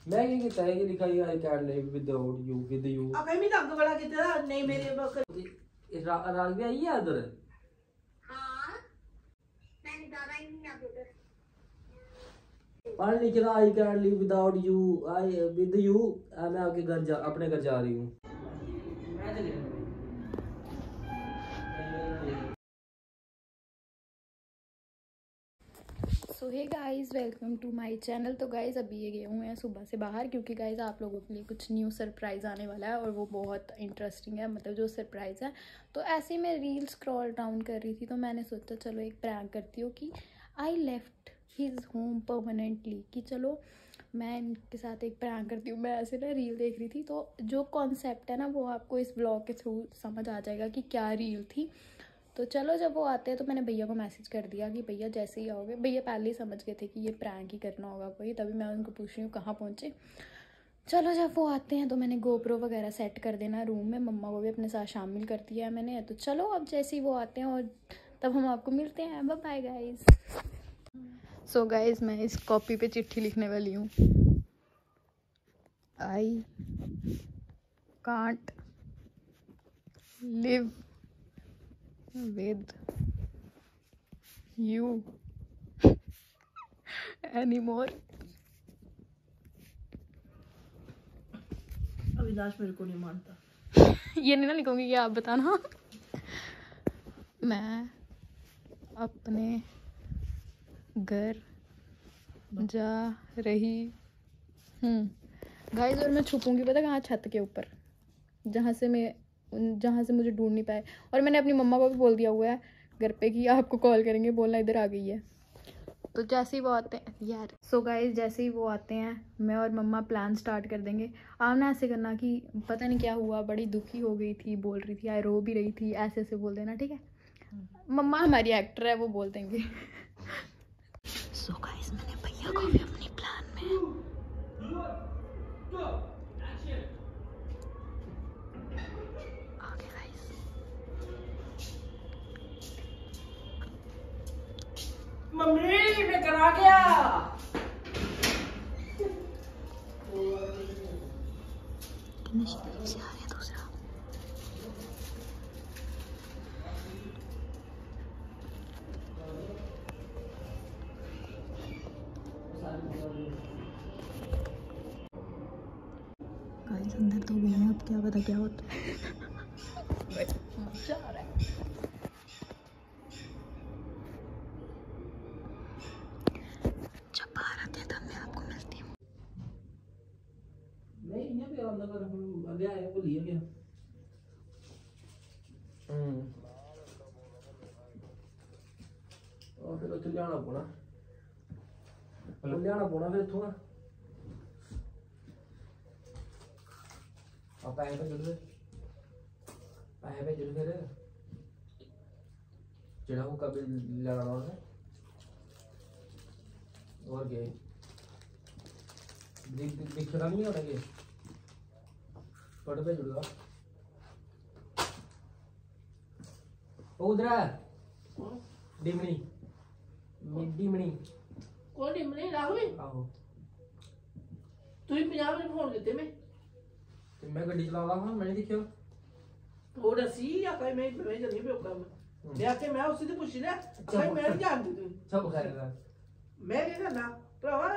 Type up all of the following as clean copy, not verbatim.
मैं क्या कहता है कि लिखा है I can live with you अब मैं भी तंग बड़ा कितना नहीं मेरे राग भी आई है उधर। हाँ मैंने ज्यादा ही नहीं आप उधर पढ़ लिख रहा I can live without you I with you. मैं आपके घर जा अपने घर जा रही हूँ। So hey guys welcome to my channel. तो गाइज़ अभी ये गए हुए हैं सुबह से बाहर क्योंकि गाइज़ आप लोगों के लिए कुछ न्यू सरप्राइज़ आने वाला है और वो बहुत इंटरेस्टिंग है। मतलब जो सरप्राइज़ है तो ऐसे ही मैं रील स्क्रॉल डाउन कर रही थी तो मैंने सोचा चलो एक प्रैंक करती हूँ कि I left his home permanently, कि चलो मैं इनके साथ एक प्रैंक करती हूँ। मैं ऐसे ना रील देख रही थी तो जो कॉन्सेप्ट है ना वो आपको इस ब्लॉग के थ्रू समझ आ जाएगा कि क्या रील थी। तो चलो जब वो आते हैं तो मैंने भैया को मैसेज कर दिया कि भैया जैसे ही आओगे। भैया पहले ही समझ गए थे कि ये प्रैंक ही करना होगा कोई, तभी मैं उनको पूछ रही हूँ कहाँ पहुँचे। चलो जब वो आते हैं तो मैंने गोप्रो वगैरह सेट कर देना रूम में, मम्मा को भी अपने साथ शामिल कर दिया है मैंने। तो चलो अब जैसे ही वो आते हैं और तब हम आपको मिलते हैं। Bye bye guys. So guys मैं इस कॉपी पे चिट्ठी लिखने वाली हूँ। I can't live with you anymore। Avinash मेरे को नहीं मानता। ये नहीं ना लिखूंगी कि आप बताना। मैं अपने घर जा रही हूँ गाइस, और मैं छुपूंगी पता कहाँ? छत के ऊपर, जहाँ से मुझे ढूंढ नहीं पाए। और मैंने अपनी मम्मा को भी बोल दिया हुआ है घर पे कि आपको कॉल करेंगे, बोलना इधर आ गई है। तो जैसे ही वो आते हैं यार, सो गाइस जैसे ही वो आते हैं मैं और मम्मा प्लान स्टार्ट कर देंगे। आप ना ऐसे करना कि पता नहीं क्या हुआ, बड़ी दुखी हो गई थी, बोल रही थी, रो भी रही थी, ऐसे ऐसे बोल देना, ठीक है? मम्मा हमारी एक्टर है, वो बोल देंगे। सो गाइस मैंने भैया को भी अपनी प्लान में मम्मी मैं करा गया। से आ गया दूसरा। गाइस अंदर तो गए हैं, अब क्या पता क्या होता है। मजा आ रहा है। जब बाहर आते हैं तब मैं आपको मिलती हूँ। नहीं ये भी अंदर कर ले आए वो लिया गया। और फिर ਉੱਥੇ ਲਿਆਣਾ ਪੋਣਾ ਫਿਰ ਇੱਥੋਂ ਆਪਾਂ ਐਂ ਭੇਜੋ ਫਿਰ ਜਿਹੜਾ ਉਹ ਕਬੇ ਲੈਣਾ ਉਹਨੇ और गए दिखेगा नहीं होना ये फोटो पे जुड़ेगा उधर है डिमनी कौन डिमनी राहुल? आहो तू ही 50 मिनट फोन देते मैं गड्डी चला रहा हूं, मैंने देखा वो दसी या कहीं मैं जल्दी पे ऊपर मैं आके मैं उससे तो पूछ लिया कहीं मैं नहीं जानती तू सब खैर है मैं नहीं ना भरावा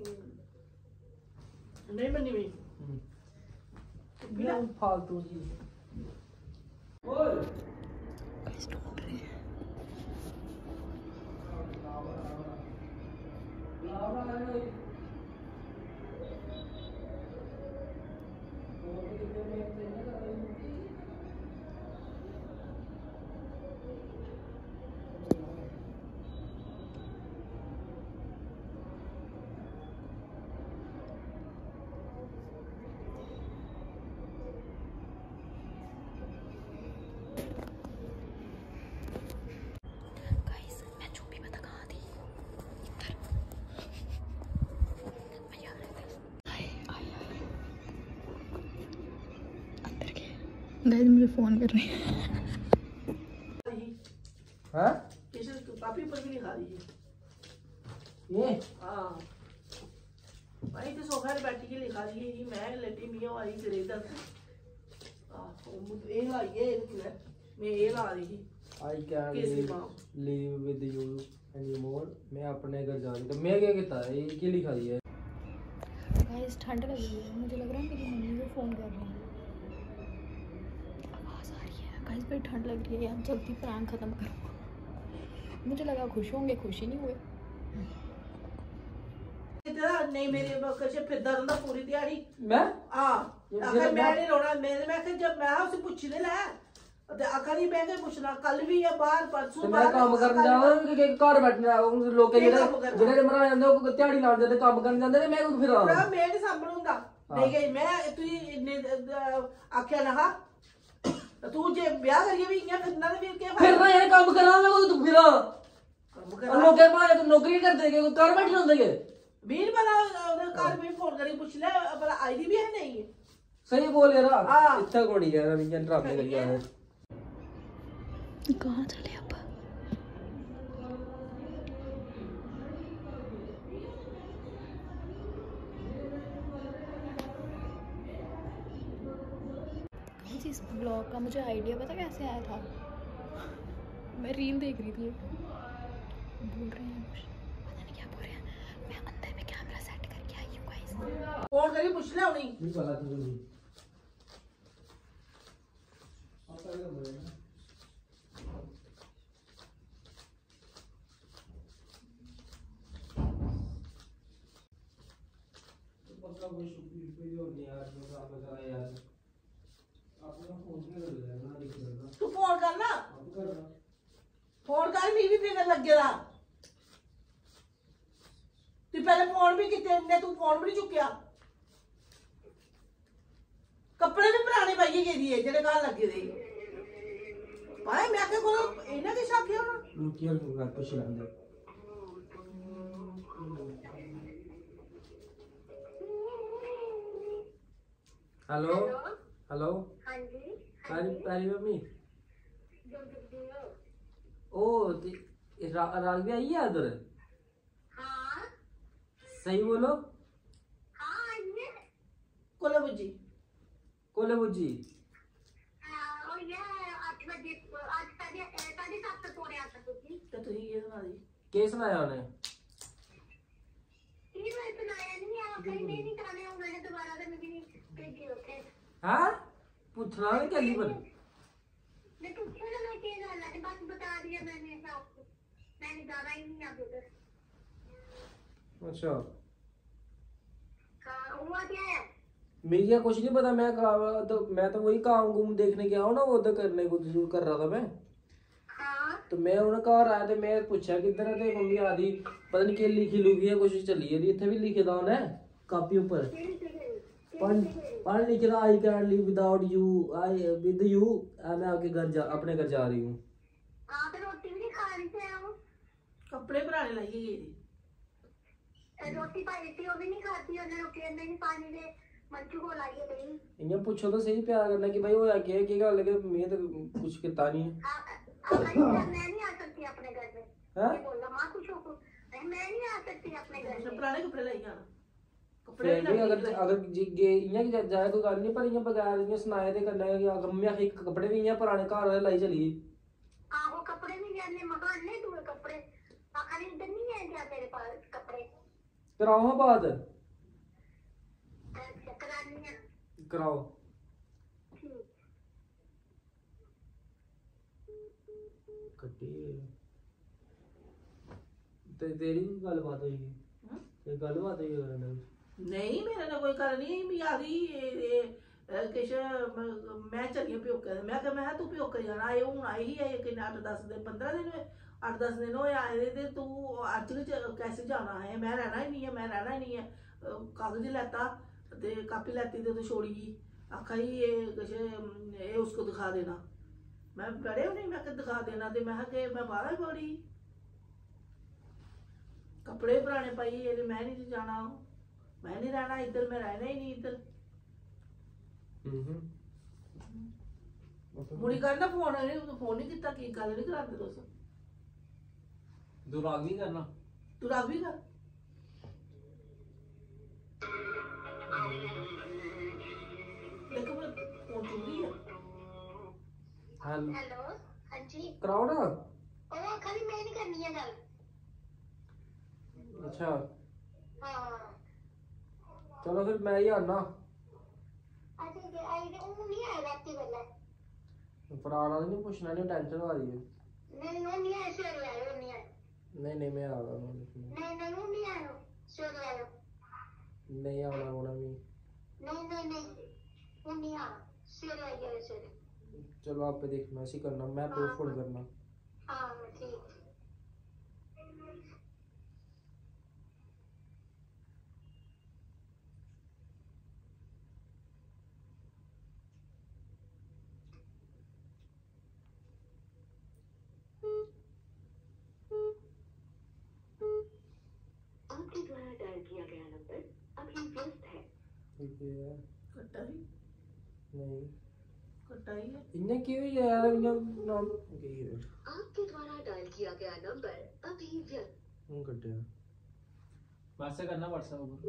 नहीं मनी में बिना फालतू जी ओए गाइस ढूंढ रहे हैं। गाइस मुझे फोन कर रहे हैं। हां किसी तो काफी पर भी नहीं खा रही है ये हां भाई तो सो सोफे पे बैठी के लिखा रही है मैं लेटी मियाँ वाली तेरे इधर ये लाइए मैं ये ला रही थी आई कैन किसी माँ लिव विद यू एनीमोर। मैं अपने घर जा रही हूँ। तो मैं क्या कहता है ये क्या लिखा दिया है? गाइस ठंड लग रही है, मुझे लग रहा है मेरी मम्मी को फ़ोन कर रही है, आवाज़ आ रही है। गाइस बड़ी ठंड लग रही है यार, जल्दी प्रैंक ख़त्म करो। मुझे लगा खुश होंगे, खुश ही नहीं हुए। नहीं मेरे कशे फिरदा रंदा पूरी दिहाड़ी मैं आखिर मैं नहीं रोना मैं जब मैं उसे पूछ ले लै ते आखा नहीं मैं पूछना कल भी है बाहर परसों तो मैं काम करन जावां कि घर बैठना लोग ਜਿਹੜੇ ਮਰਾ ਜਾਂਦੇ ਉਹ ਦਿਹਾੜੀ ਲਾਣ ਜਾਂਦੇ ਕੰਮ ਕਰਨ ਜਾਂਦੇ ਤੇ ਮੈਂ ਕੋਈ ਫਿਰ ਭਰਾ ਮੈਂ ਨਹੀਂ ਸਾਂਭਣ ਹੁੰਦਾ ਨਹੀਂ ਗਈ ਮੈਂ ਤੂੰ ਆਖਿਆ ਨਾ ਤੂੰ ਜੇ ਵਿਆਹ ਕਰੀਏ ਵੀ ਇੰਨਾ ਫਿਰਨਾ ਤੇ ਫਿਰ ਕੀ ਫਿਰ ਮੈਂ ਇਹ ਕੰਮ ਕਰਾਂ ਮੈਂ ਤੂੰ ਫਿਰ ਕੰਮ ਕਰਾਂ ਲੋਕੇ ਭਾਵੇਂ ਤੂੰ ਨੌਕਰੀ ਕਰਦੇ ਕਿ ਘਰ ਬੈਠੇ ਹੁੰਦੇ ਕਿ ਵੀਰ ਭਲਾ ਉਹਦੇ ਘਰ ਵੀ ਫੋਨ ਕਰੀ ਪੁੱਛ ਲੈ ਭਲਾ ਆਈਡੀ ਵੀ ਹੈ ਨਹੀਂ सही बोल यार इतना को नहीं यार मैं ड्रामे कर रहा है। कहाँ चले अब? इस ब्लॉग का मुझे आइडिया पता कैसे आया था? मैं रील देख रही थी, बोल रहे हैं कुछ पता नहीं क्या बोल रहे हैं। मैं अंदर में कैमरा सेट करके आई हूँ गाइस। फोन करी पूछ ले उन्हीं नहीं पता तुझे तू फोन करना फोन कर मी भी फिर लगे दा तू पहले फोन भी किते ने तू फोन भी नहीं चुकिया कपड़े भी पुराने पाइए गेदी है जेड़े घर लगे दे भाई मैं के कोल इना के शक है ना क्या होगा कुछ लंदे हेलो हेलो हाँ जी पारी पारी मम्मी जो दिखती हो ओ राग भी आई है उधर? हाँ सही बोलो। हाँ आइए कोले बुजी कोले बुजी और ये 8 बजे आज 7:30 पौने आ सकती तो तू ये सुना दी केस सुनाया उन्हें ये मैं सुनाया नहीं आप कहीं नहीं कराने हो मैंने दोबारा से मुझे नहीं भेजे होते हाँ पूछना है क्या पर मैं पूछा ना मैं क्या गाल है बस बता दिया मैंने आपको मैंने ज्यादा ही नहीं आप उधर अच्छा हाँ हुआ क्या है मेरी क्या कुछ नहीं पता मैं तो वही काम गुम देखने गया हूँ ना वो उधर करने को जरूर कर रहा था मैं हाँ तो मैं उन्हें घर आया तो मैं पूछा किधर है तो मम्मी आदि पता नहीं क्या लिखी लुखी है कुछ चली है इतने भी लिखे था उन्हें कापी ऊपर पढ़ लिखे था I can live without you I with you मैं आपके घर अपने घर जा रही हूँ। हाँ तो रोटी भी नहीं खा रही थे वो कपड़े पुराने लाइए गेदी रोटी पाई थी वो भी नहीं खाती उन्हें रोटी नहीं पानी दे मंचू को लाइए गई इन्हें पूछो तो सही प्यार करना कि भाई वो आके की गल है मैं तो कुछ किता नहीं मैं नहीं आ सकती अपने घर में हां बोला मां कुछ हो मैं नहीं आ सकती अपने घर में पुराने कपड़े लाई आना फिर भी अगर इयां की जाए कोई गल नहीं पर इयां बगैर इयां सुनाए ते कन्नै अगर मैं एक कपड़े भी इयां पुराने घर वाले लाई चली आहो कपड़े भी जाने मकान ने तू कपड़े आखिर इधर नहीं है क्या तेरे पास कपड़े कराओ बात अच्छा करानी है कराओ कट्टी ते तेरी गल बात हुई ते गल बात हुई करने नहीं मेरे ना कोई गल नहीं मी आदी किश मैं चली प्योके मैं तू प्योके जाना ये हूं आई ही है कि 8-10 दिन 15 दिन 8-10 दिन होए आए ते तू अज कैसे जाना है मैं रहना ही नहीं है कागज लैता ते कापी लैती ते छोड़ी आखा ही ये किश ये उसको दिखा देना मैं पढ़े नहीं मैं दिखा देना ते मैं कि मैं बाहर ही पढ़ी कपड़े पुराने पाई मैं नहीं जाना मैं नहीं रहना इधर मैं रहना ही नहीं इधर मुड़ी करना फोन नहीं किता की गल नहीं कराते तुस तू राग भी करना तू राग भी कर हेलो हेलो हाँ जी कराओ ना। ओ खाली मैं नहीं करनी है गल अच्छा हाँ चलो फिर मैं ही आना। अच्छा आई वो नहीं आया रात वेले फराना नहीं पूछना, नहीं टेंशन आ रही है। नहीं वो नहीं आया सवेरे आयो नहीं आया नहीं मैं आ रहा हूँ। नहीं वो नहीं आया सवेरे आयो नहीं आना होना भी। नहीं वो नहीं आया सवेरे आ गया सवेरे चलो आप पे देखना ऐसी करना, मैं आपको फोन करना। हाँ ठीक आपके द्वारा डायल किया गया नंबर अभी व्यस्त है। ठीक है कट्टा ही नहीं है इन्हें क्यों यार इन्हें नाम की है आपके द्वारा डायल किया गया नंबर अभी व्यस्त हूं कटिया मैसेज करना व्हाट्सएप पर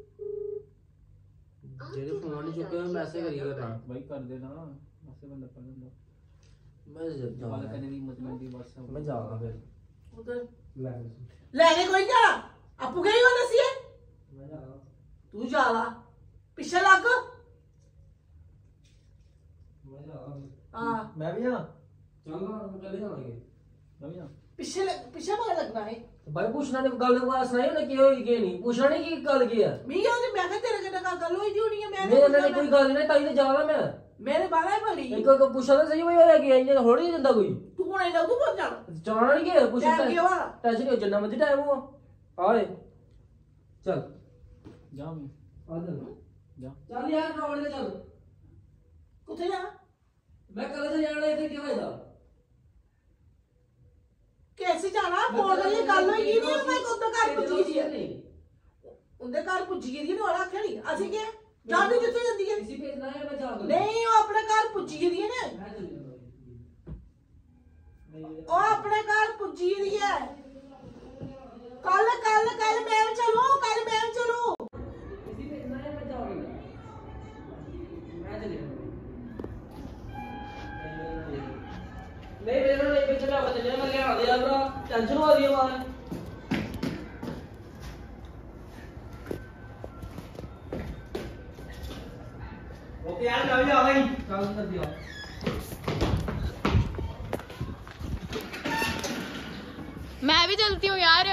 जेरे फोन नहीं चुके मैं मैसेज करिए करना भाई कर देना मैसेज बंदा कर देना मैं बात जा करने की मतलब नहीं व्हाट्सएप मैं जा रहा फिर उधर ले लेने कोई जा आपू गई हो नसी है मैं जा रहा तू जा ला पीछे लग मैं जा रहा हां मैं भी हां चल ना चले जाएंगे मैं भी हां पीछे मगर लगना है भाई पूछना नहीं गल बात सुनाई ना कि होई कि नहीं पूछना नहीं कि गल की है मी क्या मैं कह तेरे कने का गल होई दी होनी है मेरे ਨਾਲ कोई गल नहीं ताई ने जाना मैं मेरे बाला बड़ी एक को पूछा तो सही भाई होया कि इंज होड़ी दिंदा कोई तू हुणे ना तू बोल जाना जाना नहीं कि पूछ टाइम क्या हुआ टेंशन नहीं जन्ना मत टाइम हो आए चल जा मैं आ चल जा चल यार रोड ले चल कुत्थे जा मैं कल से जाना है क्या फायदा कैसे जाना फोन ये गल होई नहीं मैं उधर घर पुੱਜੀ जी उनके घर पुੱਜੀ जी ने और आखे नहीं ਅਸੀਂ ਕੀ ਜਾਂਦੀ ਜਿੱਥੇ ਜਾਂਦੀ ਹੈ इसी भेजना है मैं जा दूं नहीं वो अपने घर पुੱਜੀ जी ने मैं चल जाऊंगा ਉਹ ਆਪਣੇ ਘਰ ਪੁੱਜੀ ਦੀ ਹੈ ਕੱਲ ਮੈਂ ਚਲੂ इसी भेजना है मैं जा दूंगा मैं चल जाऊंगा नहीं मेरा नहीं पे चला बचने मैं ले आ दिया ब्रा टेंशन हो रही है मां ओके यार मैं भी आ गई काम कर दिया मैं भी चलती हूँ यार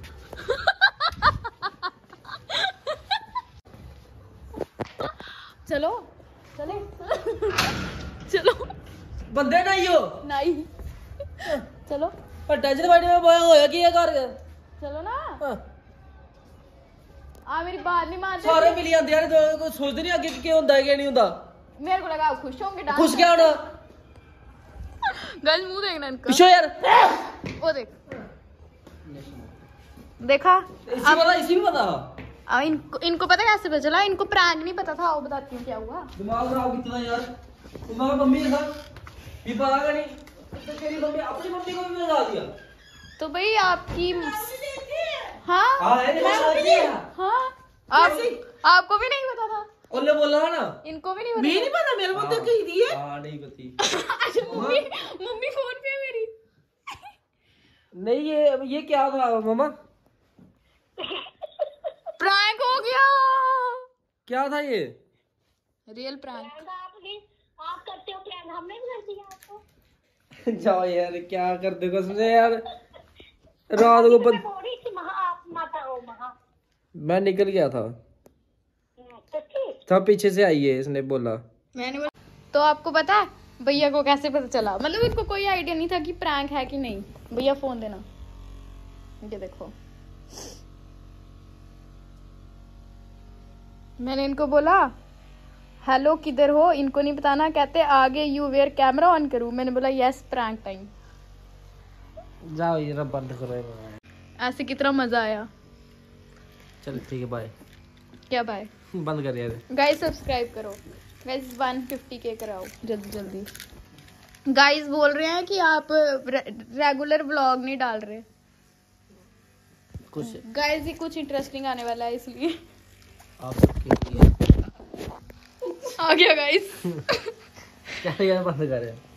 चलो चले चलो बंदे नहीं हो नहीं चलो पर टेंशन बैठे में बोया होया की है घर चलो ना हां आ मेरी बात नहीं मानते सारे मिल जाते यार कोई सोचते नहीं आगे कि होंदा है कि नहीं होंदा मेरे को लगा आप खुश होंगे डांस खुश क्या होना गर्ल मुंह देखना इनका पिछो यार वो देख देखा इसी भी पता अब इनको पता कैसे पता चला इनको प्रैंक नहीं पता था वो बताती हूँ क्या हुआ दिमाग खराब कितना यार तुम्हारा मम्मी है ना ये पता का नहीं तो तेरी मम्मी अपनी मम्मी को भी बता दिया तो भाई आपकी हाँ हां है नहीं बता दिया हाँ आपको भी नहीं पता था ओले बोला ना इनको भी नहीं पता मी नहीं पता मेरे को तो कही दी है हां नहीं पती अच्छा मम्मी फोन पे है मेरी नहीं ये क्या था मामा प्रैंक हो गया क्या था ये रियल प्रैंक आप करते हो प्लान हमने भी कर दिया आपको जाओ यार क्या कर दे कसम से यार रात को थोड़ी सी आप माता हो मैं निकल गया था सब पीछे से आई है इसने बोला मैंने बोला तो आपको पता है भैया को कैसे पता चला मतलब इनको कोई आइडिया नहीं था कि प्रैंक है कि नहीं भैया फोन देना ये देखो मैंने इनको बोला हेलो किधर हो इनको नहीं बताना कहते आगे यू वेयर कैमरा ऑन करूं मैंने बोला यस प्रैंक टाइम जाओ ये बंद करो ऐसे कितना मजा आया चल ठीक है बाय क्या बाय बंद कर यार गाइस सब्सक्राइब करो गाइस 150K कराओ जल्दी जल्दी गाइस बोल रहे हैं कि आप रेगुलर व्लॉग नहीं डाल रहे कुछ गाइस ये कुछ इंटरेस्टिंग आने वाला है इसलिए आप सबके लिए आ गया गाइस क्या यार बंद कर यार